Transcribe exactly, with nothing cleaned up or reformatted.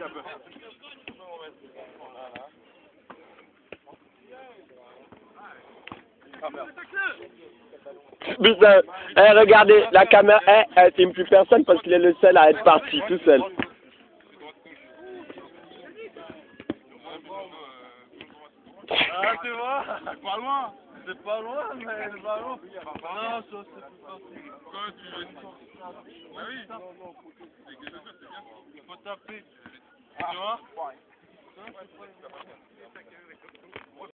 un peu. Putain, eh, regardez, la caméra, eh, elle filme plus personne parce qu'il est le seul à être parti tout seul. Ah, tu vois, c'est pas loin. C'est pas loin, mais le ballon. Non, ça c'est plus facile. Quoi, tu veux une sorte? Ah oui. C'est bien. Il faut taper. Tu vois?